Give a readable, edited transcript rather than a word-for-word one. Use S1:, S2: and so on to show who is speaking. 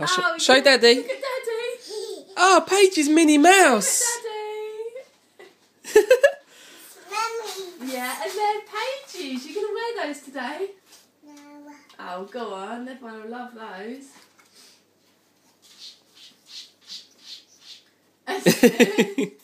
S1: Show Daddy.
S2: Look at Daddy.
S1: Oh, Paige's Minnie Mouse.
S2: Daddy. Yeah, and they're Paige's. You gonna wear those today?
S3: No.
S2: Oh, go on. Everyone will love those.